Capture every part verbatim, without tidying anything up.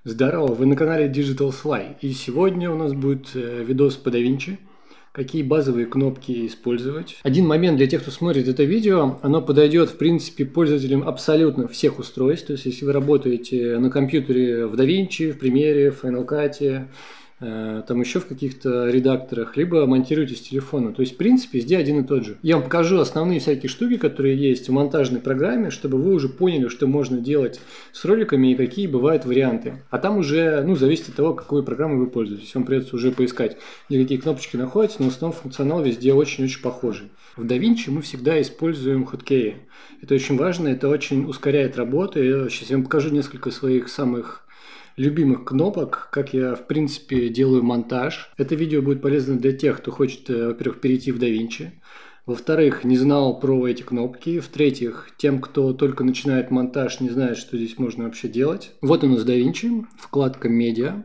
Здорово, вы на канале Digital Fly, и сегодня у нас будет э, видос по DaVinci, какие базовые кнопки использовать. Один момент для тех, кто смотрит это видео, оно подойдет в принципе пользователям абсолютно всех устройств, то есть если вы работаете на компьютере в DaVinci, в Premiere, в Final Cut, э, там еще в каких-то редакторах, либо монтируете с телефона, то есть в принципе везде один и тот же. Я вам покажу основные всякие штуки, которые есть в монтажной программе, чтобы вы уже поняли, что можно делать с роликами и какие бывают варианты. А там уже, ну, зависит от того, какой программой вы пользуетесь. Вам придется уже поискать, где какие кнопочки находятся, но в основном функционал везде очень-очень похожий. В DaVinci мы всегда используем хоткеи. Это очень важно, это очень ускоряет работу. Я сейчас вам покажу несколько своих самых любимых кнопок, как я в принципе делаю монтаж. Это видео будет полезно для тех, кто хочет, во-первых, перейти в DaVinci. Во-вторых, не знал про эти кнопки. В-третьих, тем, кто только начинает монтаж, не знает, что здесь можно вообще делать. Вот у нас DaVinci, вкладка «Медиа».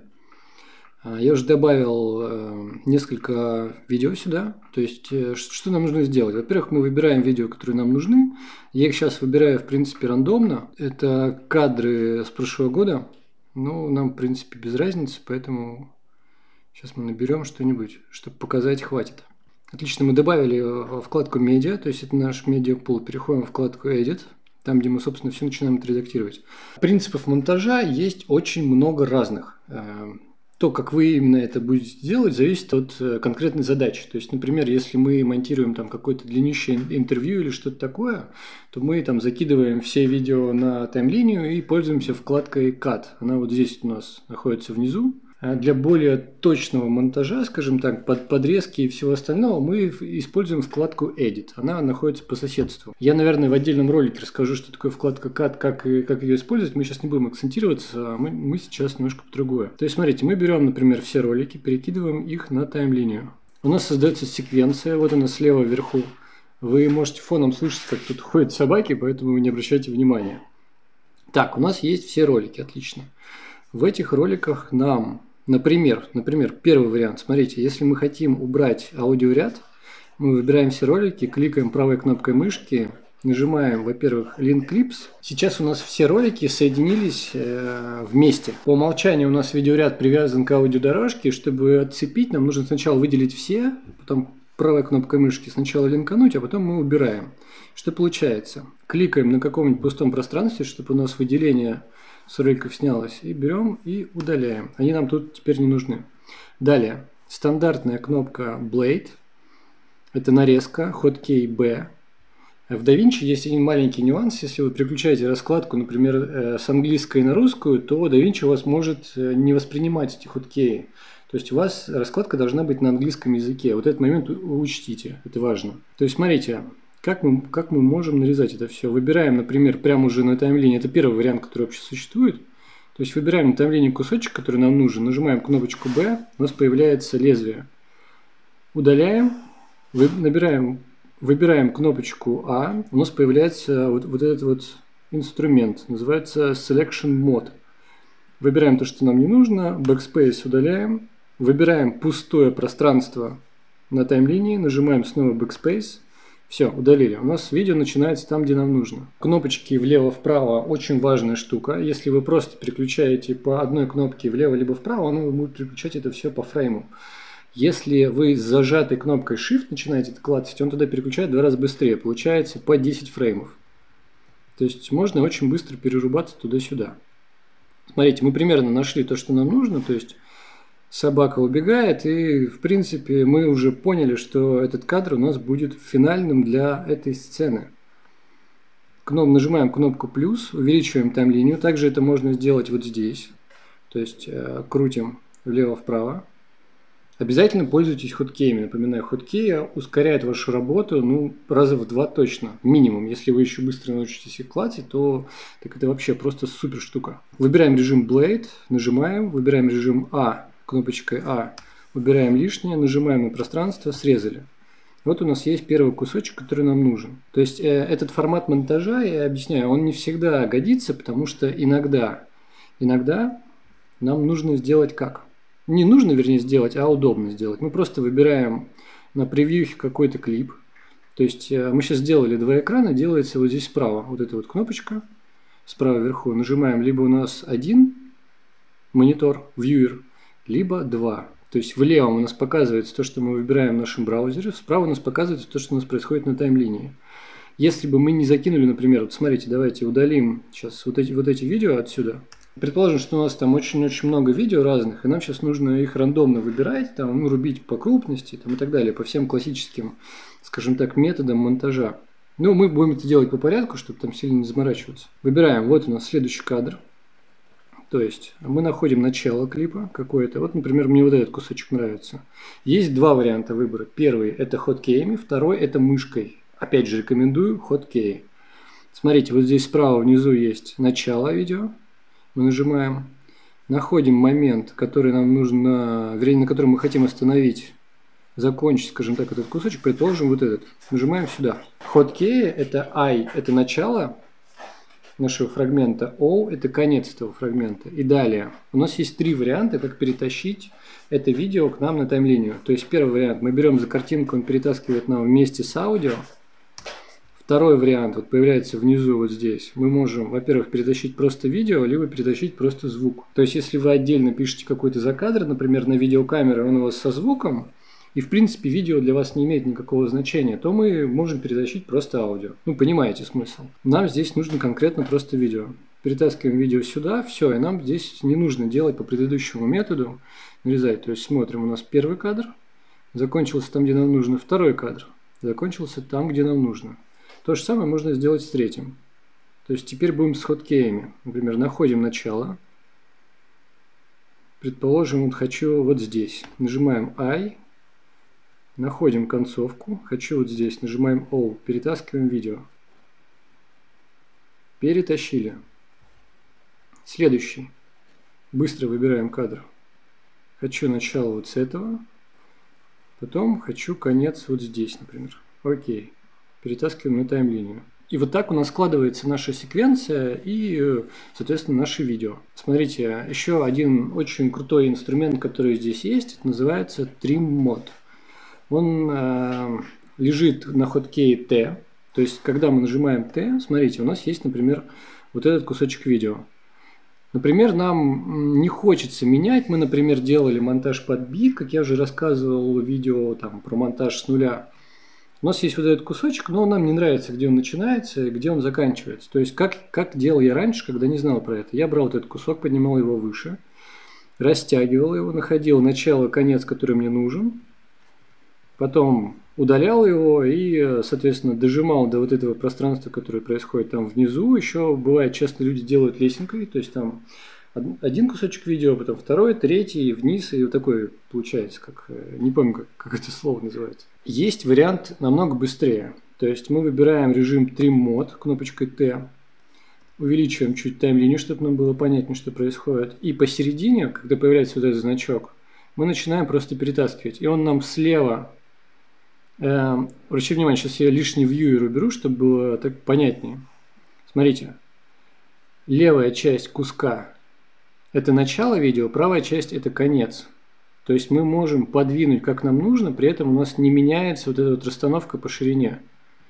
Я уже добавил э, несколько видео сюда. То есть, э, что нам нужно сделать? Во-первых, мы выбираем видео, которые нам нужны. Я их сейчас выбираю, в принципе, рандомно. Это кадры с прошлого года. Ну, нам, в принципе, без разницы, поэтому сейчас мы наберем что-нибудь, чтобы показать, хватит. Отлично, мы добавили вкладку «Медиа», то есть это наш медиапул. Переходим в вкладку «Edit», там, где мы, собственно, все начинаем это редактировать. Принципов монтажа есть очень много разных. То, как вы именно это будете делать, зависит от конкретной задачи. То есть, например, если мы монтируем там какое-то длиннющее интервью или что-то такое, то мы там закидываем все видео на таймлинию и пользуемся вкладкой Cut. Она вот здесь у нас находится внизу. А для более точного монтажа, скажем так, под подрезки и всего остального, мы используем вкладку Edit. Она находится по соседству. Я, наверное, в отдельном ролике расскажу, что такое вкладка Cut, как, как ее использовать. Мы сейчас не будем акцентироваться, а мы, мы сейчас немножко по другое. То есть, смотрите, мы берем, например, все ролики, перекидываем их на таймлинию. У нас создается секвенция, вот она слева вверху. Вы можете фоном слышать, как тут ходят собаки, поэтому вы не обращайте внимания. Так, у нас есть все ролики, отлично. В этих роликах нам... Например, например, первый вариант. Смотрите, если мы хотим убрать аудиоряд, мы выбираем все ролики, кликаем правой кнопкой мышки, нажимаем, во-первых, Link Clips. Сейчас у нас все ролики соединились э, вместе. По умолчанию у нас видеоряд привязан к аудиодорожке. Чтобы отцепить, нам нужно сначала выделить все, потом правой кнопкой мышки сначала линкануть, а потом мы убираем. Что получается? Кликаем на каком-нибудь пустом пространстве, чтобы у нас выделение с роликов снялось, и берем и удаляем. Они нам тут теперь не нужны. Далее, стандартная кнопка Blade. Это нарезка, хоткей B. В DaVinci есть один маленький нюанс. Если вы переключаете раскладку, например, с английской на русскую, то DaVinci у вас может не воспринимать эти хоткеи. То есть у вас раскладка должна быть на английском языке. Вот этот момент учтите, это важно. То есть смотрите, Как мы, как мы можем нарезать это все? Выбираем, например, прямо уже на таймлине. Это первый вариант, который вообще существует. То есть выбираем на таймлине кусочек, который нам нужен. Нажимаем кнопочку B. У нас появляется лезвие. Удаляем. Вы, набираем, выбираем кнопочку A. У нас появляется вот, вот этот вот инструмент. Называется Selection Mode. Выбираем то, что нам не нужно. Backspace удаляем. Выбираем пустое пространство на таймлинии. Нажимаем снова Backspace. Все, удалили. У нас видео начинается там, где нам нужно. Кнопочки влево-вправо очень важная штука. Если вы просто переключаете по одной кнопке влево либо вправо, оно будет переключать это все по фрейму. Если вы с зажатой кнопкой Shift начинаете это клацать, он туда переключает в два раза быстрее. Получается по десять фреймов. То есть можно очень быстро перерубаться туда-сюда. Смотрите, мы примерно нашли то, что нам нужно. То есть собака убегает, и в принципе мы уже поняли, что этот кадр у нас будет финальным для этой сцены. Кноп, нажимаем кнопку плюс, увеличиваем таймлинию. Также это можно сделать вот здесь. То есть э, крутим влево-вправо. Обязательно пользуйтесь хоткеями. Напоминаю, хоткеи ускоряют вашу работу ну, раза в два точно, минимум. Если вы еще быстро научитесь их клацать, то так это вообще просто супер штука. Выбираем режим Blade, нажимаем, выбираем режим A. Кнопочкой А выбираем лишнее, нажимаем на пространство, срезали. Вот у нас есть первый кусочек, который нам нужен. То есть э, этот формат монтажа, я объясняю, он не всегда годится, потому что иногда, иногда нам нужно сделать как? Не нужно, вернее, сделать, а удобно сделать. Мы просто выбираем на превьюхе какой-то клип. То есть э, мы сейчас сделали два экрана, делается вот здесь справа. Вот эта вот кнопочка справа вверху. Нажимаем либо у нас один монитор, вьюер, либо два. То есть в левом у нас показывается то, что мы выбираем в нашем браузере, справа у нас показывается то, что у нас происходит на таймлинии. Если бы мы не закинули, например, вот смотрите, давайте удалим сейчас вот эти, вот эти видео отсюда. Предположим, что у нас там очень-очень много видео разных, и нам сейчас нужно их рандомно выбирать, там, ну, рубить по крупности там, и так далее, по всем классическим, скажем так, методам монтажа. Ну, мы будем это делать по порядку, чтобы там сильно не заморачиваться. Выбираем, вот у нас следующий кадр. То есть мы находим начало клипа какое-то. Вот, например, мне вот этот кусочек нравится. Есть два варианта выбора. Первый это хоткеями, второй это мышкой. Опять же рекомендую хоткей. Смотрите, вот здесь справа внизу есть начало видео. Мы нажимаем, находим момент, который нам нужно, вернее, на котором мы хотим остановить, закончить, скажем так, этот кусочек, предположим, вот этот. Нажимаем сюда. Хоткей это I, это начало нашего фрагмента, O это конец этого фрагмента. И далее. У нас есть три варианта, как перетащить это видео к нам на таймлинию. То есть первый вариант, мы берем за картинку, он перетаскивает нам вместе с аудио. Второй вариант вот появляется внизу вот здесь. Мы можем, во-первых, перетащить просто видео, либо перетащить просто звук. То есть, если вы отдельно пишете какой-то закадр, например, на видеокамеру, он у вас со звуком, и в принципе видео для вас не имеет никакого значения, то мы можем перетащить просто аудио. Ну, понимаете смысл. Нам здесь нужно конкретно просто видео. Перетаскиваем видео сюда, все, и нам здесь не нужно делать по предыдущему методу, нарезать. То есть, смотрим, у нас первый кадр, закончился там, где нам нужно, второй кадр, закончился там, где нам нужно. То же самое можно сделать с третьим. То есть теперь будем с хоткеями. Например, находим начало. Предположим, вот хочу вот здесь. Нажимаем I. Находим концовку. Хочу вот здесь. Нажимаем O. Перетаскиваем видео. Перетащили. Следующий. Быстро выбираем кадр. Хочу начало вот с этого. Потом хочу конец вот здесь, например. Окей. Перетаскиваем на таймлинию. И вот так у нас складывается наша секвенция и, соответственно, наше видео. Смотрите, еще один очень крутой инструмент, который здесь есть, это называется Trim Mod. Он э, лежит на хоткее T. То есть, когда мы нажимаем T, смотрите, у нас есть, например, вот этот кусочек видео. Например, нам не хочется менять. Мы, например, делали монтаж под бит, как я уже рассказывал в видео там, про монтаж с нуля. У нас есть вот этот кусочек, но нам не нравится, где он начинается и где он заканчивается. То есть, как, как делал я раньше, когда не знал про это. Я брал вот этот кусок, поднимал его выше, растягивал его, находил начало, конец, который мне нужен. Потом удалял его и, соответственно, дожимал до вот этого пространства, которое происходит там внизу. Еще бывает, часто люди делают лесенкой, то есть там один кусочек видео, потом второй, третий, вниз, и вот такой получается, как, не помню, как, как это слово называется. Есть вариант намного быстрее. То есть мы выбираем режим Trim Mod кнопочкой T, увеличиваем чуть таймлинию, чтобы нам было понятнее, что происходит. И посередине, когда появляется вот этот значок, мы начинаем просто перетаскивать. И он нам слева, э, обращайте внимание, сейчас я лишний вьюер уберу, чтобы было так понятнее. Смотрите, левая часть куска — это начало видео, правая часть — это конец. То есть мы можем подвинуть как нам нужно, при этом у нас не меняется вот эта вот расстановка по ширине.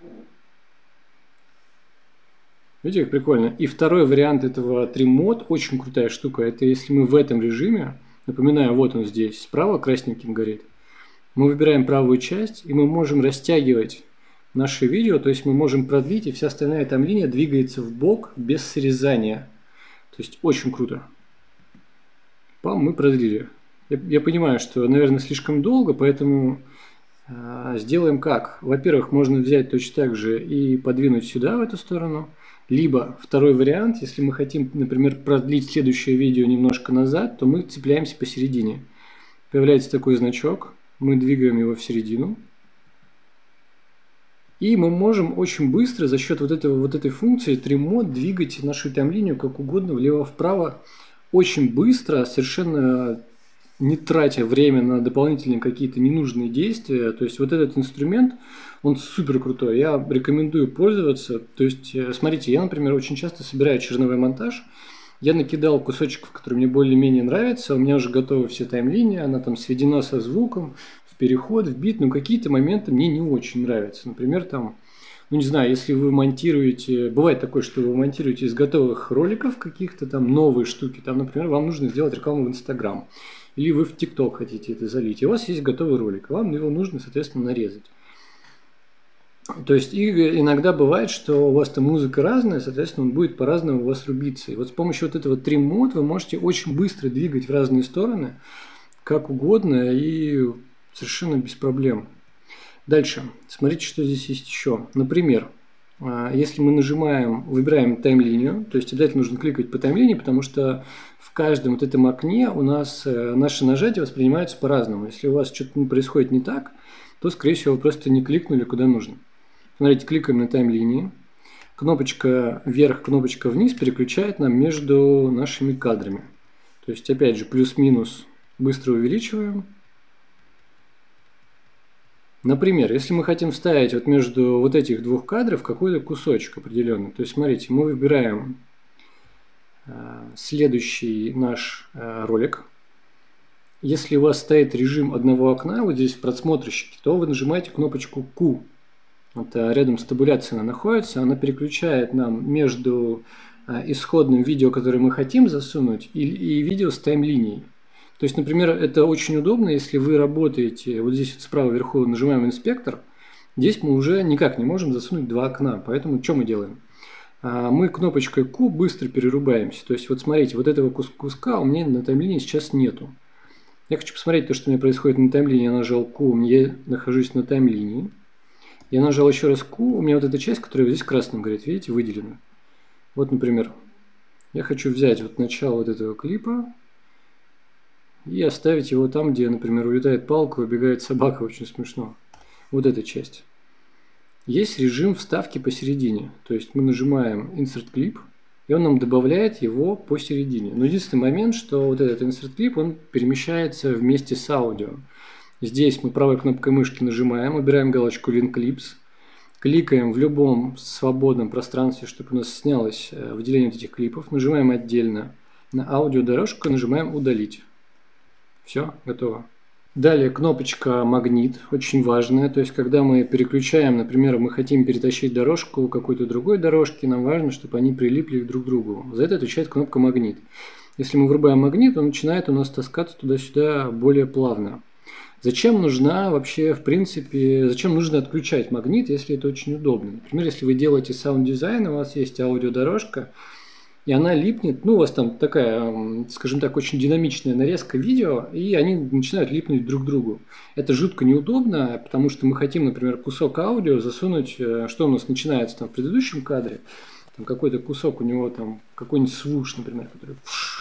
Видите, как прикольно. И второй вариант этого Trim Mod, очень крутая штука, это если мы в этом режиме, напоминаю, вот он здесь, справа красненьким горит, мы выбираем правую часть, и мы можем растягивать наше видео, то есть мы можем продлить, и вся остальная там линия двигается в бок без срезания. То есть очень круто. Пам, мы продлили. Я, я понимаю, что, наверное, слишком долго, поэтому э, сделаем как. Во-первых, можно взять точно так же и подвинуть сюда, в эту сторону. Либо второй вариант, если мы хотим, например, продлить следующее видео немножко назад, то мы цепляемся посередине. Появляется такой значок, мы двигаем его в середину. И мы можем очень быстро за счет вот, этого, вот этой функции Trim Mod двигать нашу таймлинию как угодно, влево-вправо. Очень быстро, совершенно не тратя время на дополнительные какие-то ненужные действия. То есть вот этот инструмент, он супер крутой. Я рекомендую пользоваться. То есть, смотрите, я, например, очень часто собираю черновой монтаж. Я накидал кусочков, которые мне более-менее нравятся. У меня уже готовы все таймлинии, она там сведена со звуком, в переход, в бит. Но какие-то моменты мне не очень нравятся. Например, там, Ну, не знаю, если вы монтируете... Бывает такое, что вы монтируете из готовых роликов каких-то там новые штуки. Там, например, вам нужно сделать рекламу в Инстаграм. Или вы в ТикТок хотите это залить. И у вас есть готовый ролик. А вам его нужно, соответственно, нарезать. То есть и иногда бывает, что у вас там музыка разная, соответственно, он будет по-разному у вас рубиться. И вот с помощью вот этого трим-мод вы можете очень быстро двигать в разные стороны, как угодно и совершенно без проблем. Дальше. Смотрите, что здесь есть еще. Например, если мы нажимаем, выбираем таймлинию, то есть обязательно нужно кликать по таймлинии, потому что в каждом вот этом окне у нас наши нажатия воспринимаются по-разному. Если у вас что-то происходит не так, то, скорее всего, вы просто не кликнули куда нужно. Смотрите, кликаем на таймлинии. Кнопочка вверх, кнопочка вниз переключает нам между нашими кадрами. То есть, опять же, плюс-минус быстро увеличиваем. Например, если мы хотим вставить вот между вот этих двух кадров какой-то кусочек определенный, то есть, смотрите, мы выбираем э, следующий наш э, ролик. Если у вас стоит режим одного окна, вот здесь в просмотрщике, то вы нажимаете кнопочку Q. Это рядом с табуляцией она находится, она переключает нам между э, исходным видео, которое мы хотим засунуть, и, и видео с таймлинией. То есть, например, это очень удобно, если вы работаете, вот здесь вот справа вверху нажимаем инспектор, здесь мы уже никак не можем засунуть два окна, поэтому что мы делаем? Мы кнопочкой Q быстро перерубаемся, то есть вот смотрите, вот этого куска у меня на таймлинии сейчас нету. Я хочу посмотреть то, что у меня происходит на таймлинии, я нажал Q, я нахожусь на таймлинии, я нажал еще раз Q, у меня вот эта часть, которая вот здесь красным горит, видите, выделена. Вот, например, я хочу взять вот начало вот этого клипа, и оставить его там, где, например, улетает палка, убегает собака, очень смешно. Вот эта часть. Есть режим вставки посередине. То есть мы нажимаем Insert Clip, и он нам добавляет его посередине. Но единственный момент, что вот этот Insert Clip, он перемещается вместе с аудио. Здесь мы правой кнопкой мышки нажимаем, выбираем галочку Link Clips, кликаем в любом свободном пространстве, чтобы у нас снялось выделение этих клипов, нажимаем отдельно на аудиодорожку и нажимаем «Удалить». Все, готово. Далее кнопочка магнит, очень важная. То есть, когда мы переключаем, например, мы хотим перетащить дорожку какой-то другой дорожки, нам важно, чтобы они прилипли друг к другу. За это отвечает кнопка магнит. Если мы врубаем магнит, он начинает у нас таскаться туда-сюда более плавно. Зачем нужна вообще, в принципе, зачем нужно отключать магнит, если это очень удобно? Например, если вы делаете саунд-дизайн, у вас есть аудиодорожка, и она липнет, ну, у вас там такая, скажем так, очень динамичная нарезка видео, и они начинают липнуть друг к другу. Это жутко неудобно, потому что мы хотим, например, кусок аудио засунуть, что у нас начинается там в предыдущем кадре, там какой-то кусок у него там, какой-нибудь свуш, например, который...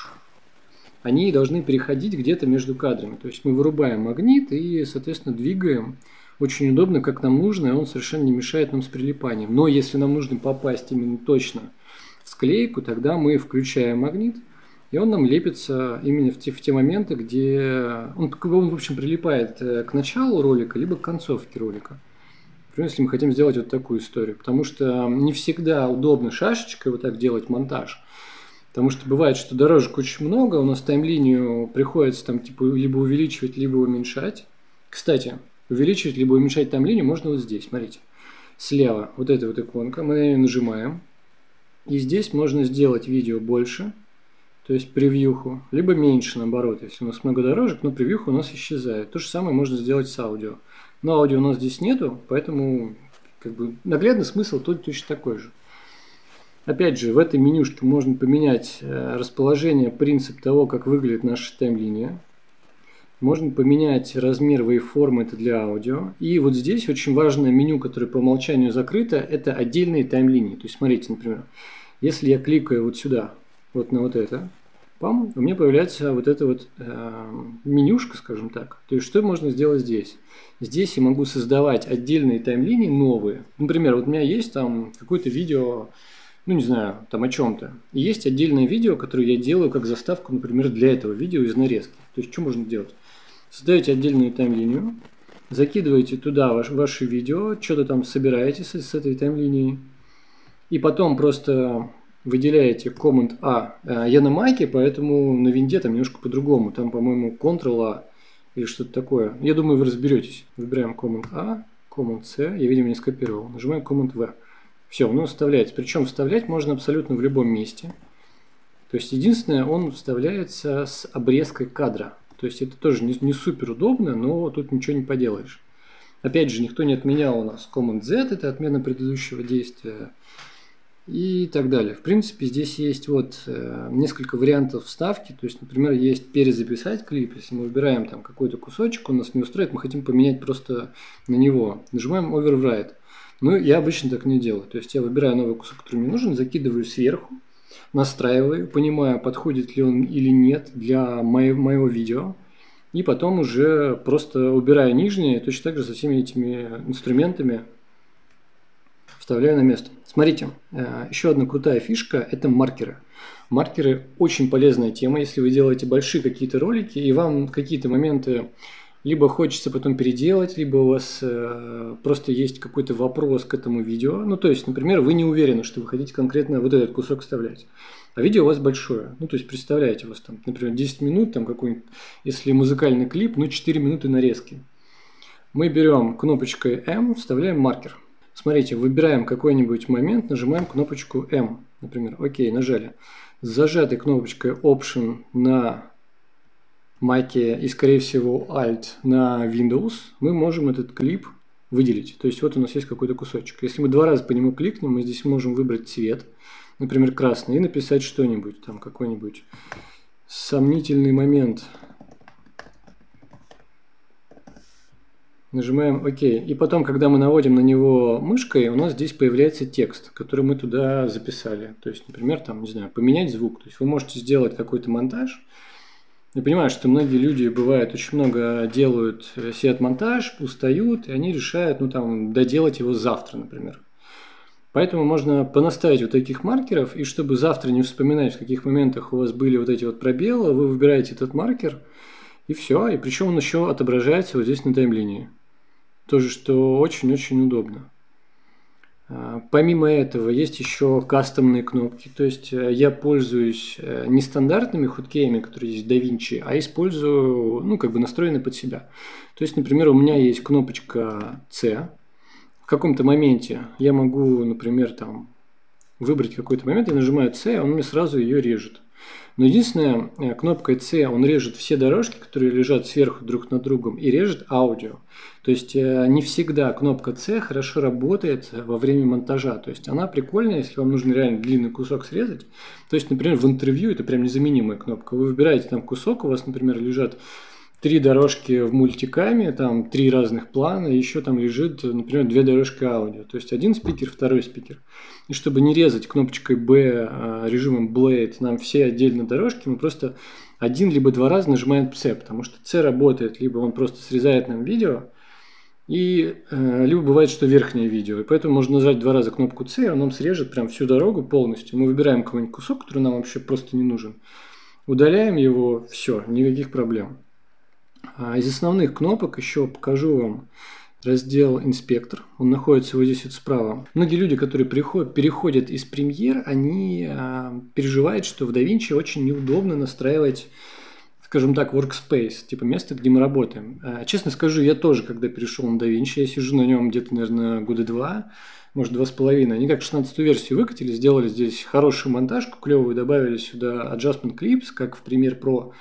Они должны переходить где-то между кадрами. То есть мы вырубаем магнит и, соответственно, двигаем. Очень удобно, как нам нужно, и он совершенно не мешает нам с прилипанием. Но если нам нужно попасть именно точно склейку, тогда мы включаем магнит, и он нам лепится именно в те, в те моменты, где он, он, в общем, прилипает к началу ролика, либо к концовке ролика. Например, если мы хотим сделать вот такую историю. Потому что не всегда удобно шашечкой вот так делать монтаж. Потому что бывает, что дорожек очень много, у нас таймлинию приходится там типа либо увеличивать, либо уменьшать. Кстати, увеличивать, либо уменьшать таймлинию можно вот здесь, смотрите. Слева вот эта вот иконка, мы на нее нажимаем. И здесь можно сделать видео больше, то есть превьюху, либо меньше, наоборот. Если у нас много дорожек, но превьюха у нас исчезает. То же самое можно сделать с аудио. Но аудио у нас здесь нету, поэтому как бы, наглядный смысл тут точно такой же. Опять же, в этой менюшке можно поменять расположение, принцип того, как выглядит наша таймлиния. Можно поменять размер waveform, это для аудио. И вот здесь очень важное меню, которое по умолчанию закрыто, это отдельные таймлинии. То есть, смотрите, например, если я кликаю вот сюда, вот на вот это, пам, у меня появляется вот эта вот э, менюшка, скажем так. То есть, что можно сделать здесь? Здесь я могу создавать отдельные таймлинии новые. Например, вот у меня есть там какое-то видео, ну не знаю, там о чем-то. И есть отдельное видео, которое я делаю как заставку, например, для этого видео из нарезки. То есть, что можно делать? Создаете отдельную таймлинию, закидываете туда ваш, ваше видео, что-то там собираете с, с этой таймлинией, и потом просто выделяете Command-A. Я на Маке, поэтому на винде там немножко по-другому. Там, по-моему, Ctrl-A или что-то такое. Я думаю, вы разберетесь. Выбираем Command-A, Command-C, я, видимо, не скопировал. Нажимаем Command-V. Все, он вставляется. Причем вставлять можно абсолютно в любом месте. То есть, единственное, он вставляется с обрезкой кадра. То есть, это тоже не, не супер удобно, но тут ничего не поделаешь. Опять же, никто не отменял у нас Command-Z, это отмена предыдущего действия. И так далее. В принципе, здесь есть вот э, несколько вариантов вставки. То есть, например, есть перезаписать клип. Если мы выбираем там какой-то кусочек, он нас не устроит, мы хотим поменять просто на него. Нажимаем Overwrite. Ну, я обычно так не делаю. То есть, я выбираю новый кусок, который мне нужен, закидываю сверху, настраиваю, понимаю, подходит ли он или нет для моего, моего видео. И потом уже просто убираю нижнее, точно так же со всеми этими инструментами вставляю на место. Смотрите, еще одна крутая фишка – это маркеры. Маркеры – очень полезная тема, если вы делаете большие какие-то ролики, и вам какие-то моменты либо хочется потом переделать, либо у вас э, просто есть какой-то вопрос к этому видео. Ну, то есть, например, вы не уверены, что вы хотите конкретно вот этот кусок вставлять. А видео у вас большое. Ну, то есть, представляете, у вас там, например, десять минут, там какой-нибудь, если музыкальный клип, ну, четыре минуты нарезки. Мы берем кнопочкой М, вставляем маркер. Смотрите, выбираем какой-нибудь момент, нажимаем кнопочку М, например. Окей, нажали. С зажатой кнопочкой Option на Маке и, скорее всего, Alt на Windows мы можем этот клип выделить. То есть, вот у нас есть какой-то кусочек. Если мы два раза по нему кликнем, мы здесь можем выбрать цвет, например, красный, и написать что-нибудь, там какой-нибудь сомнительный момент. Нажимаем ОК. И потом, когда мы наводим на него мышкой, у нас здесь появляется текст, который мы туда записали. То есть, например, там, не знаю, поменять звук. То есть, вы можете сделать какой-то монтаж. Я понимаю, что многие люди, бывает, очень много делают сет-монтаж, устают, и они решают, ну, там, доделать его завтра, например. Поэтому можно понаставить вот таких маркеров, и чтобы завтра не вспоминать, в каких моментах у вас были вот эти вот пробелы, вы выбираете этот маркер, и все. И причем он еще отображается вот здесь на таймлинии. Тоже, что очень-очень удобно. Помимо этого, есть еще кастомные кнопки. То есть, я пользуюсь не стандартными хоткеями, которые есть в DaVinci, а использую, ну, как бы настроенные под себя. То есть, например, у меня есть кнопочка C. В каком-то моменте я могу, например, там, выбрать какой-то момент, я нажимаю C, он мне сразу ее режет. Но единственное, кнопкой C он режет все дорожки, которые лежат сверху друг над другом, и режет аудио. То есть, не всегда кнопка C хорошо работает во время монтажа. То есть, она прикольная, если вам нужно реально длинный кусок срезать. То есть, например, в интервью это прям незаменимая кнопка. Вы выбираете там кусок, у вас, например, лежат три дорожки в мультикаме, там три разных плана, и еще там лежит, например, две дорожки аудио. То есть, один спикер, второй спикер. И чтобы не резать кнопочкой B режимом Blade нам все отдельно дорожки, мы просто один либо два раза нажимаем C, потому что C работает, либо он просто срезает нам видео, и э, либо бывает, что верхнее видео. И поэтому можно нажать два раза кнопку C, и он нам срежет прям всю дорогу полностью. Мы выбираем какой-нибудь кусок, который нам вообще просто не нужен. Удаляем его, все, никаких проблем. А из основных кнопок еще покажу вам раздел «Инспектор». Он находится вот здесь вот справа. Многие люди, которые приходят, переходят из Premiere, они а, переживают, что в DaVinci очень неудобно настраивать, скажем так, workspace, типа место, где мы работаем. А, честно скажу, я тоже, когда перешел на DaVinci, я сижу на нем где-то, наверное, года два, может, два с половиной. Они как шестнадцатую версию выкатили, сделали здесь хорошую монтажку, клевую, добавили сюда Adjustment Clips, как в Premiere Pro.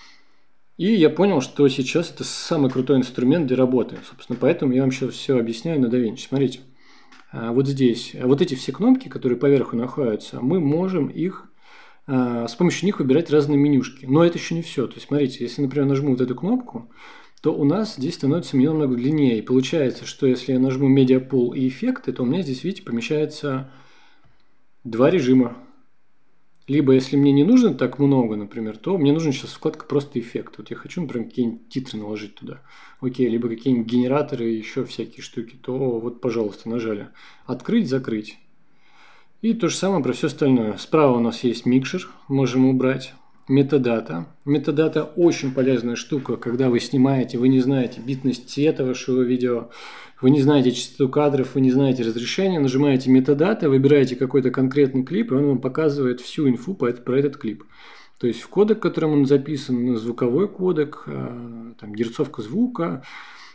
И я понял, что сейчас это самый крутой инструмент для работы. Собственно, поэтому я вам сейчас все объясняю на DaVinci. Смотрите, вот здесь, вот эти все кнопки, которые поверху находятся, мы можем их, с помощью них выбирать разные менюшки. Но это еще не все. То есть, смотрите, если, например, нажму вот эту кнопку, то у нас здесь становится меню намного длиннее. И получается, что если я нажму Media Pool и эффекты, то у меня здесь, видите, помещается два режима. Либо, если мне не нужно так много, например, то мне нужна сейчас вкладка «Просто эффект». Вот я хочу, например, какие-нибудь титры наложить туда. Окей, либо какие-нибудь генераторы, еще всякие штуки. То вот, пожалуйста, нажали «Открыть», «Закрыть». И то же самое про все остальное. Справа у нас есть микшер, можем убрать. Метадата. Метадата очень полезная штука, когда вы снимаете, вы не знаете битность цвета вашего видео, вы не знаете частоту кадров, вы не знаете разрешение, нажимаете метадата, выбираете какой-то конкретный клип, и он вам показывает всю инфу про этот клип. То есть в кодек, которым он записан, звуковой кодек, там, герцовка звука,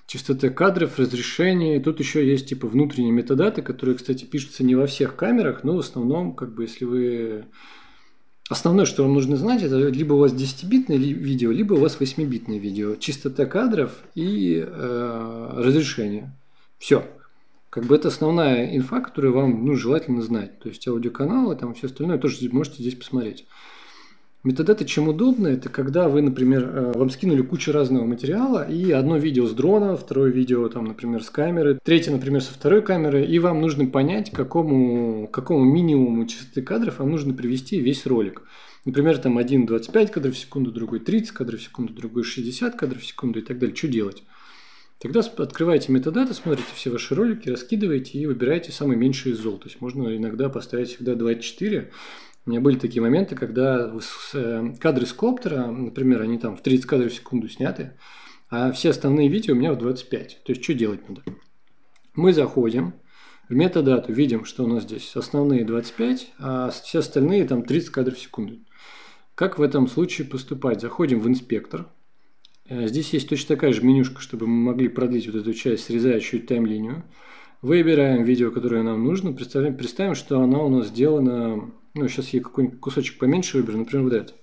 частота кадров, разрешение. Тут еще есть типа внутренние метадаты, которые, кстати, пишутся не во всех камерах, но в основном, как бы, если вы... Основное, что вам нужно знать, это либо у вас десятибитное видео, либо у вас восьмибитное видео. Частота кадров и э, разрешение. Все. Как бы это основная инфа, которую вам, ну, желательно знать. То есть аудиоканалы, там все остальное тоже можете здесь посмотреть. Метадаты чем удобно, это когда вы, например, вам скинули кучу разного материала, и одно видео с дрона, второе видео, там, например, с камеры, третье, например, со второй камеры, и вам нужно понять, к какому, какому минимуму частоты кадров вам нужно привести весь ролик. Например, там один двадцать пять кадров в секунду, другой тридцать кадров в секунду, другой шестьдесят кадров в секунду и так далее. Что делать? Тогда открываете метадаты, смотрите все ваши ролики, раскидываете и выбираете самый меньший из зол. То есть можно иногда поставить всегда двадцать четыре. У меня были такие моменты, когда кадры с коптера, например, они там в тридцать кадров в секунду сняты, а все основные видео у меня в двадцать пять. То есть, что делать надо? Мы заходим в метадату, видим, что у нас здесь основные двадцать пять, а все остальные там тридцать кадров в секунду. Как в этом случае поступать? Заходим в инспектор. Здесь есть точно такая же менюшка, чтобы мы могли продлить вот эту часть, срезая чуть тайм-линию. Выбираем видео, которое нам нужно. Представим, представим, что она у нас сделана... Ну, сейчас я какой-нибудь кусочек поменьше выберу, например, вот этот.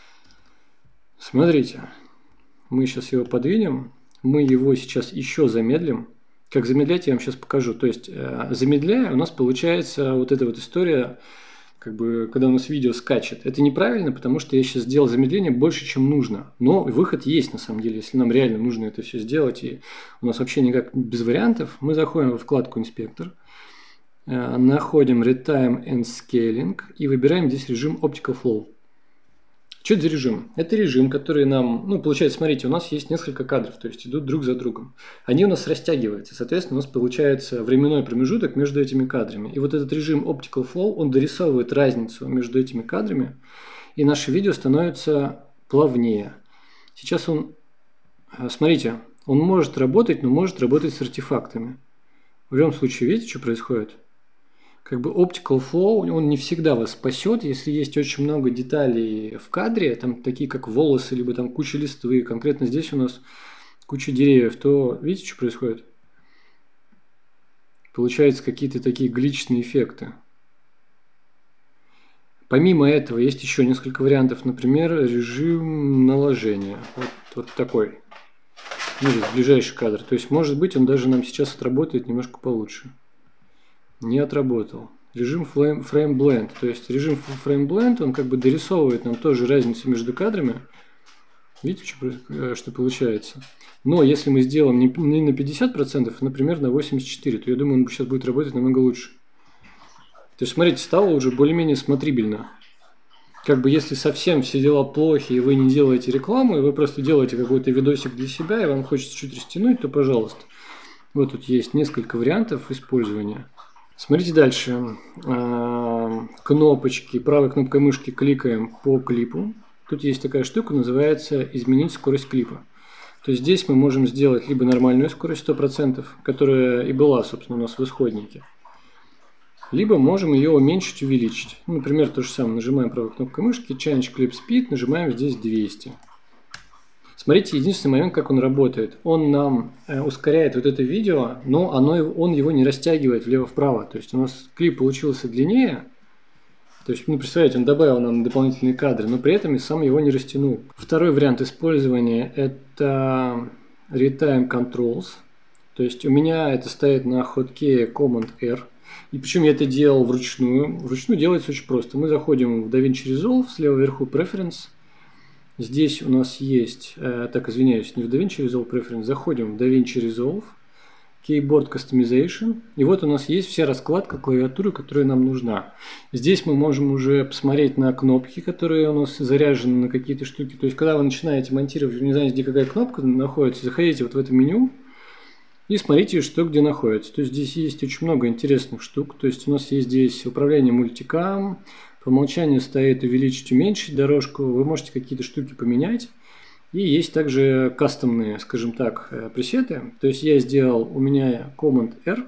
Смотрите, мы сейчас его подвинем, мы его сейчас еще замедлим. Как замедлять, я вам сейчас покажу. То есть, замедляя, у нас получается вот эта вот история, как бы, когда у нас видео скачет. Это неправильно, потому что я сейчас сделал замедление больше, чем нужно. Но выход есть, на самом деле, если нам реально нужно это все сделать, и у нас вообще никак без вариантов. Мы заходим во вкладку «Инспектор». Находим Retime and Scaling и выбираем здесь режим Optical Flow. Что это за режим? Это режим, который нам, ну, получается, смотрите, у нас есть несколько кадров, то есть идут друг за другом. Они у нас растягиваются, соответственно, у нас получается временной промежуток между этими кадрами. И вот этот режим Optical Flow, он дорисовывает разницу между этими кадрами, и наше видео становится плавнее. Сейчас он, смотрите, он может работать, но может работать с артефактами. В любом случае, видите, что происходит? Как бы Optical Flow, он не всегда вас спасет, если есть очень много деталей в кадре, там такие как волосы, либо там куча листвы, конкретно здесь у нас куча деревьев, то видите, что происходит? Получаются какие-то такие гличные эффекты. Помимо этого есть еще несколько вариантов, например, режим наложения, вот, вот такой, ну, ближайший кадр, то есть может быть он даже нам сейчас отработает немножко получше. Не отработал. Режим Frame Blend. То есть режим Frame Blend, он как бы дорисовывает нам тоже разницу между кадрами. Видите, что, что получается? Но если мы сделаем не, не на пятьдесят процентов, а, например, на восемьдесят четыре процента, то я думаю, он сейчас будет работать намного лучше. То есть, смотрите, стало уже более-менее смотрибельно. Как бы если совсем все дела плохи, и вы не делаете рекламу, и вы просто делаете какой-то видосик для себя, и вам хочется чуть растянуть, то пожалуйста. Вот тут есть несколько вариантов использования. Смотрите дальше. Кнопочки. Правой кнопкой мышки кликаем по клипу. Тут есть такая штука, называется «Изменить скорость клипа». То есть здесь мы можем сделать либо нормальную скорость сто процентов, которая и была, собственно, у нас в исходнике, либо можем ее уменьшить, увеличить. Например, то же самое. Нажимаем правой кнопкой мышки, Change Clip Speed, нажимаем здесь двести. Смотрите, единственный момент, как он работает. Он нам э, ускоряет вот это видео, но оно, он его не растягивает влево-вправо. То есть у нас клип получился длиннее. То есть, ну, представляете, он добавил нам дополнительные кадры, но при этом и сам его не растянул. Второй вариант использования – это Retime Controls. То есть у меня это стоит на хоткее Command-R. И причем я это делал вручную. Вручную делается очень просто. Мы заходим в DaVinci Resolve, слева вверху Preference. Здесь у нас есть, э, так, извиняюсь, не в DaVinci Resolve Preference, заходим в DaVinci Resolve, Keyboard Customization, и вот у нас есть вся раскладка клавиатуры, которая нам нужна. Здесь мы можем уже посмотреть на кнопки, которые у нас заряжены на какие-то штуки. То есть, когда вы начинаете монтировать, вы не знаете, где какая кнопка находится, заходите вот в это меню и смотрите, что где находится. То есть, здесь есть очень много интересных штук. То есть, у нас есть здесь управление мультикам. По умолчанию стоит увеличить, уменьшить дорожку. Вы можете какие-то штуки поменять. И есть также кастомные, скажем так, пресеты. То есть я сделал, у меня Command-R.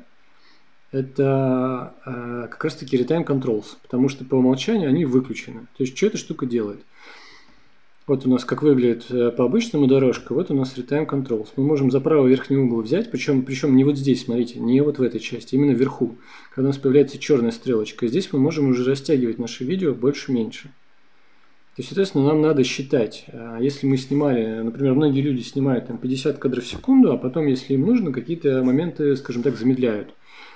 Это э, как раз таки Retime Controls. Потому что по умолчанию они выключены. То есть что эта штука делает? Вот у нас как выглядит по обычному дорожка, вот у нас Retime Controls. Мы можем за правый верхний угол взять, причем, причем не вот здесь, смотрите, не вот в этой части, именно вверху, когда у нас появляется черная стрелочка. Здесь мы можем уже растягивать наше видео больше-меньше. То есть, соответственно, нам надо считать. Если мы снимали, например, многие люди снимают там пятьдесят кадров в секунду, а потом, если им нужно, какие-то моменты, скажем так, замедляют.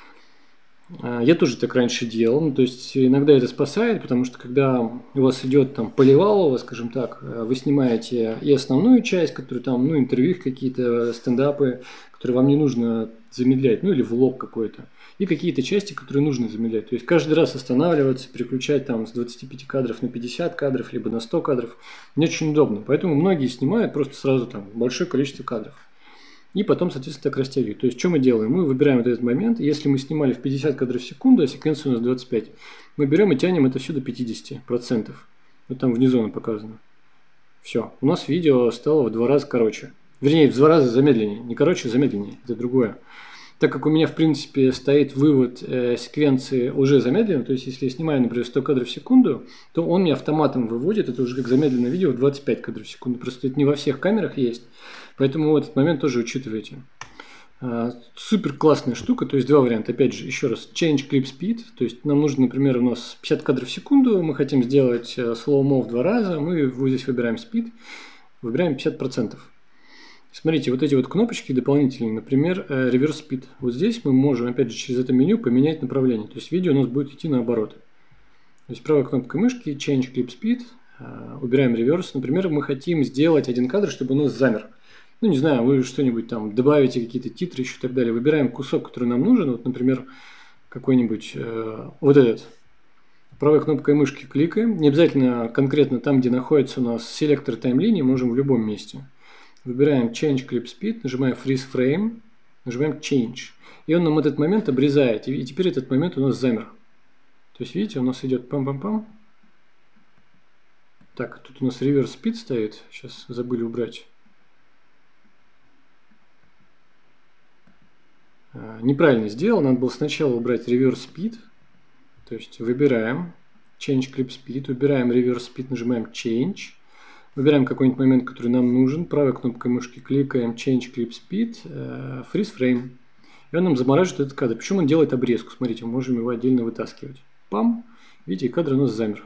Я тоже так раньше делал, ну, то есть иногда это спасает, потому что когда у вас идет там поливалово, скажем так, вы снимаете и основную часть, которая там, ну, интервью какие-то, стендапы, которые вам не нужно замедлять, ну, или влог какой-то, и какие-то части, которые нужно замедлять. То есть каждый раз останавливаться, переключать там с двадцати пяти кадров на пятьдесят кадров, либо на сто кадров, не очень удобно. Поэтому многие снимают просто сразу там большое количество кадров. И потом, соответственно, так растягивать. То есть, что мы делаем? Мы выбираем вот этот момент. Если мы снимали в пятьдесят кадров в секунду, а секвенция у нас двадцать пять, мы берем и тянем это все до пятидесяти процентов. Вот там внизу оно показано. Все. У нас видео стало в два раза короче. Вернее, в два раза замедленнее. Не короче, а замедленнее. Это другое. Так как у меня, в принципе, стоит вывод э, секвенции уже замедленно, то есть, если я снимаю, например, сто кадров в секунду, то он мне автоматом выводит, это уже как замедленное видео, в двадцать пять кадров в секунду. Просто это не во всех камерах есть, поэтому этот момент тоже учитывайте. А, супер классная штука, то есть два варианта. Опять же, еще раз, Change Clip Speed, то есть нам нужно, например, у нас пятьдесят кадров в секунду, мы хотим сделать slow-mo в два раза, мы вот здесь выбираем Speed, выбираем пятьдесят процентов. Смотрите, вот эти вот кнопочки дополнительные, например, Reverse Speed. Вот здесь мы можем, опять же, через это меню поменять направление. То есть видео у нас будет идти наоборот. То есть правой кнопкой мышки Change Clip Speed, убираем Reverse. Например, мы хотим сделать один кадр, чтобы он у нас замер. Ну, не знаю, вы что-нибудь там добавите, какие-то титры еще и так далее. Выбираем кусок, который нам нужен. Вот, например, какой-нибудь э, вот этот. Правой кнопкой мышки кликаем. Не обязательно конкретно там, где находится у нас селектор таймлинии, можем в любом месте. Выбираем Change Clip Speed, нажимаем Freeze Frame, нажимаем Change. И он нам этот момент обрезает. И теперь этот момент у нас замер. То есть, видите, у нас идет пам-пам-пам. Так, тут у нас Reverse Speed стоит. Сейчас забыли убрать. Неправильно сделал. Надо было сначала убрать Reverse Speed. То есть, выбираем Change Clip Speed, выбираем Reverse Speed, нажимаем Change. Выбираем какой-нибудь момент, который нам нужен. Правой кнопкой мышки кликаем Change Clip Speed, э, Freeze Frame. И он нам замораживает этот кадр. Причем он делает обрезку. Смотрите, мы можем его отдельно вытаскивать. Пам! Видите, кадр у нас замер.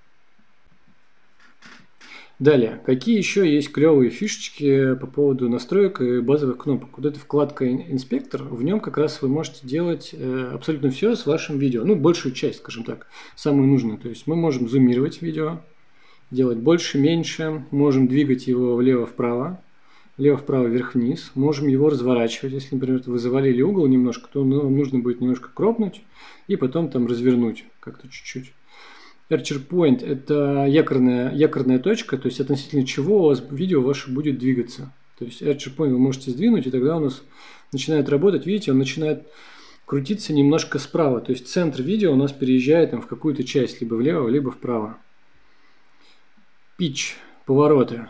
Далее, какие еще есть клевые фишечки по поводу настроек и базовых кнопок? Вот эта вкладка «Инспектор», в нем как раз вы можете делать э, абсолютно все с вашим видео. Ну, большую часть, скажем так, самую нужную. То есть мы можем зумировать видео. Делать больше, меньше, можем двигать его влево-вправо, влево-вправо, вверх-вниз, можем его разворачивать, если, например, вы завалили угол немножко, то нам нужно будет немножко кропнуть и потом там развернуть как-то чуть-чуть. Archer Point – это якорная, якорная точка, то есть относительно чего у вас видео ваше будет двигаться. То есть Archer Point вы можете сдвинуть, и тогда у нас начинает работать, видите, он начинает крутиться немножко справа, то есть центр видео у нас переезжает там в какую-то часть, либо влево, либо вправо. Pitch, повороты.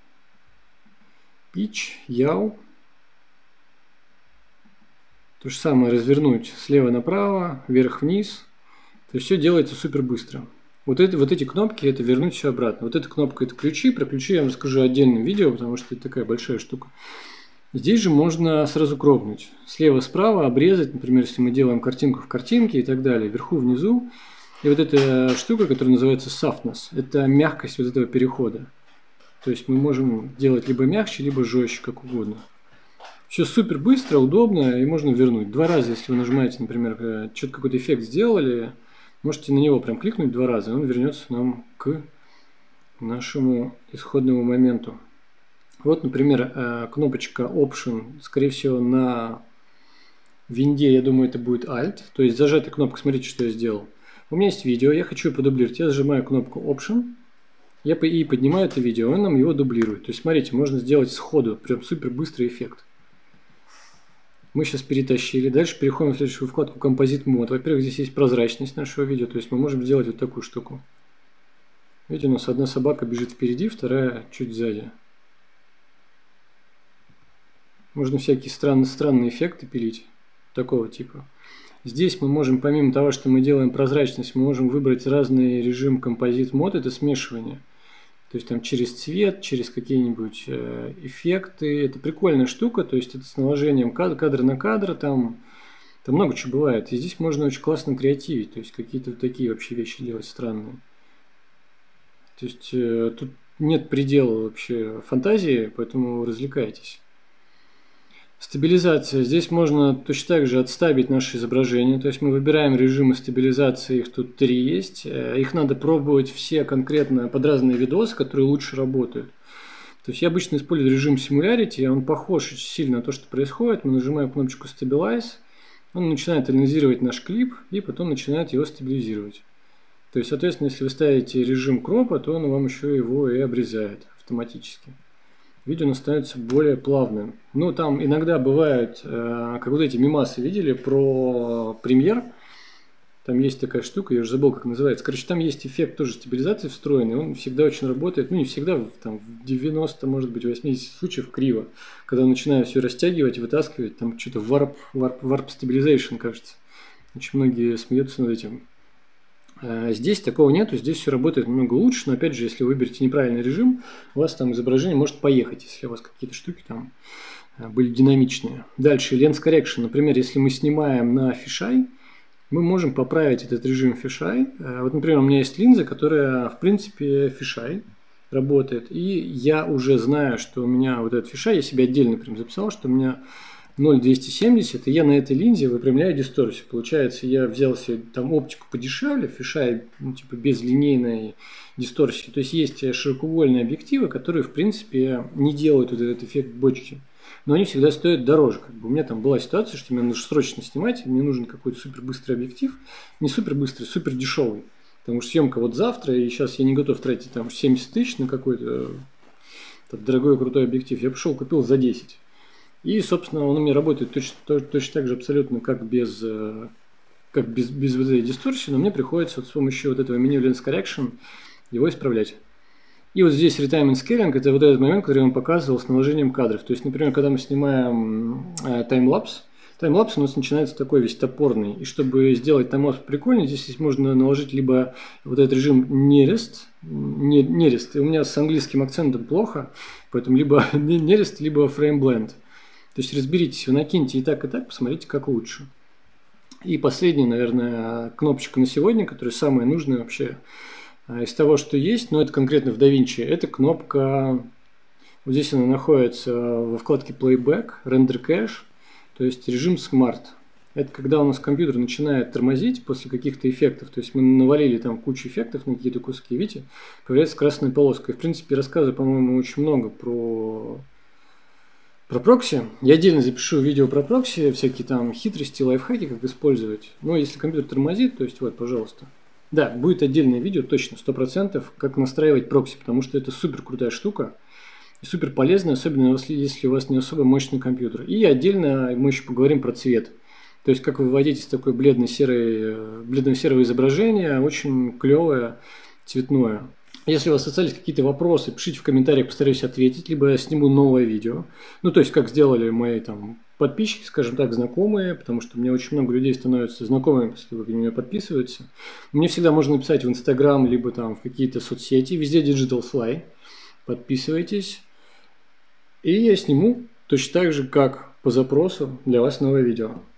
Pitch, яу. То же самое развернуть слева направо, вверх-вниз. То есть все делается супер быстро. Вот, это, вот эти кнопки, это вернуть все обратно. Вот эта кнопка, это ключи. Про ключи я вам расскажу отдельным видео, потому что это такая большая штука. Здесь же можно сразу кропнуть. Слева-справа обрезать, например, если мы делаем картинку в картинке и так далее. Вверху-внизу. И вот эта штука, которая называется softness, это мягкость вот этого перехода. То есть мы можем делать либо мягче, либо жестче, как угодно. Все супер быстро, удобно и можно вернуть. Два раза, если вы нажимаете, например, что-то какой-то эффект сделали, можете на него прям кликнуть два раза, и он вернется нам к нашему исходному моменту. Вот, например, кнопочка Option, скорее всего, на винде, я думаю, это будет Alt. То есть зажатая кнопка, смотрите, что я сделал. У меня есть видео, я хочу его подублировать. Я зажимаю кнопку Option, я и поднимаю это видео, он нам его дублирует. То есть, смотрите, можно сделать сходу, прям супер быстрый эффект. Мы сейчас перетащили. Дальше переходим в следующую вкладку Composite Mode. Во-первых, здесь есть прозрачность нашего видео, то есть мы можем сделать вот такую штуку. Видите, у нас одна собака бежит впереди, вторая чуть сзади. Можно всякие странные, странные эффекты пилить, такого типа. Здесь мы можем, помимо того, что мы делаем прозрачность, мы можем выбрать разный режим Composite Mode, это смешивание. То есть там через цвет, через какие-нибудь э, эффекты. Это прикольная штука, то есть это с наложением кадр, кадр на кадр, там, там много чего бывает. И здесь можно очень классно креативить, то есть какие-то вот такие вообще вещи делать странные. То есть э, тут нет предела вообще фантазии, поэтому развлекайтесь. Стабилизация. Здесь можно точно так же отстабить наше изображение. То есть мы выбираем режимы стабилизации, их тут три есть. Их надо пробовать все конкретно под разные видосы, которые лучше работают. То есть я обычно использую режим Similarity, он похож очень сильно на то, что происходит. Мы нажимаем кнопочку Stabilize, он начинает анализировать наш клип и потом начинает его стабилизировать. То есть, соответственно, если вы ставите режим кропа, то он вам еще его и обрезает автоматически. Видео становится более плавным. Ну, там иногда бывают, э, как вот эти мемасы видели про премьер. Там есть такая штука, я уже забыл, как называется. Короче, там есть эффект тоже стабилизации встроенный. Он всегда очень работает. Ну, не всегда, там, в девяноста, может быть, восьмидесяти случаев криво. Когда начинаю все растягивать, вытаскивать, там что-то warp, warp, warp stabilization, кажется. Очень многие смеются над этим. Здесь такого нету, здесь все работает намного лучше, но опять же, если вы выберете неправильный режим, у вас там изображение может поехать, если у вас какие-то штуки там были динамичные. Дальше, Lens Correction. Например, если мы снимаем на фишай, мы можем поправить этот режим фишай. Вот, например, у меня есть линза, которая, в принципе, фишай работает, и я уже знаю, что у меня вот этот фишай, я себе отдельно прям записал, что у меня ноль двести семьдесят, и я на этой линзе выпрямляю дисторсию. Получается, я взял себе там оптику подешевле, фишай, ну, типа без линейной дисторсии. То есть есть широкоугольные объективы, которые, в принципе, не делают вот этот эффект бочки. Но они всегда стоят дороже. Как бы у меня там была ситуация, что мне нужно срочно снимать, мне нужен какой-то супер быстрый объектив. Не супер быстрый, супер дешевый. Потому что съемка вот завтра, и сейчас я не готов тратить там семьдесят тысяч на какой-то дорогой крутой объектив. Я пошел, купил за десять. И, собственно, он у меня работает точно, точно так же абсолютно, как без, как без, без вот этой дисторсии, но мне приходится вот с помощью вот этого меню Lens Correction его исправлять. И вот здесь Retime and Scaling, это вот этот момент, который я вам показывал с наложением кадров. То есть, например, когда мы снимаем э, таймлапс, таймлапс у нас начинается такой весь топорный. И чтобы сделать таймлапс прикольный, здесь, здесь можно наложить либо вот этот режим Nearest, не, Nearest. И у меня с английским акцентом плохо, поэтому либо Nearest, либо Frame Blend. То есть разберитесь, вы накиньте и так, и так, посмотрите, как лучше. И последняя, наверное, кнопочка на сегодня, которая самая нужная вообще из того, что есть, но это конкретно в DaVinci, это кнопка, вот здесь она находится во вкладке Playback, Render Cache, то есть режим Smart. Это когда у нас компьютер начинает тормозить после каких-то эффектов, то есть мы навалили там кучу эффектов на какие-то куски, видите, появляется красная полоска. И в принципе рассказываю, по-моему, очень много про... Про прокси. Я отдельно запишу видео про прокси, всякие там хитрости, лайфхаки, как использовать. Но если компьютер тормозит, то есть вот, пожалуйста. Да, будет отдельное видео, точно, сто процентов, как настраивать прокси, потому что это супер крутая штука и супер полезная, особенно если у вас не особо мощный компьютер. И отдельно мы еще поговорим про цвет. То есть, как выводить из такой бледно-серой, бледно-серого изображения, очень клевое, цветное. Если у вас остались какие-то вопросы, пишите в комментариях, постараюсь ответить, либо я сниму новое видео. Ну, то есть, как сделали мои там подписчики, скажем так, знакомые, потому что у меня очень много людей становятся знакомыми, если вы на меня подписываются. Мне всегда можно написать в Инстаграм, либо там в какие-то соцсети, везде DigitalFly. Подписывайтесь. И я сниму точно так же, как по запросу для вас новое видео.